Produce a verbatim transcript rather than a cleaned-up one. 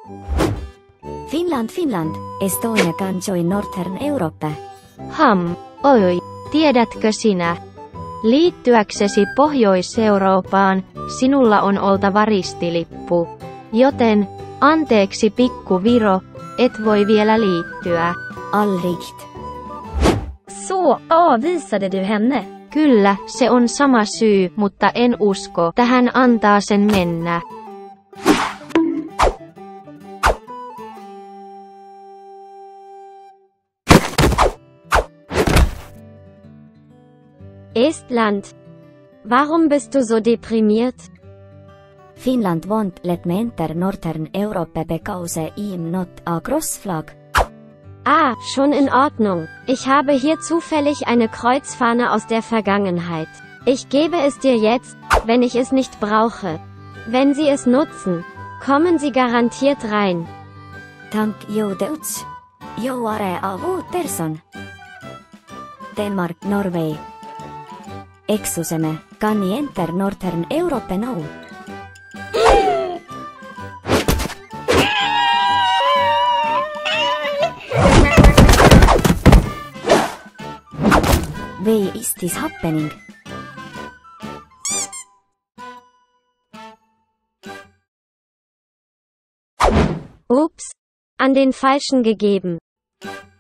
Finland, Finland, Estonia kanjo in Northern Europe. Ham, oi, tiedätkö sinä? Liittyäksesi Pohjois-Eurooppaan, sinulla on oltava ristilippu. Joten, anteeksi pikku Viro, et voi vielä liittyä. Aldrig. Så avvisade du henne. Kyllä, se on sama syy, mutta en usko, tähän antaa sen mennä. Estland. Warum bist du so deprimiert? Finland won't let me enter Northern Europe because I'm not a crossflag. Ah, schon in Ordnung. Ich habe hier zufällig eine Kreuzfahne aus der Vergangenheit. Ich gebe es dir jetzt, wenn ich es nicht brauche. Wenn Sie es nutzen, kommen Sie garantiert rein. Thank you Deutsch. You are a good person. Denmark, Norway. Excuse me, can I enter Northern Europe now? Why is this happening? Ups, an den falschen gegeben.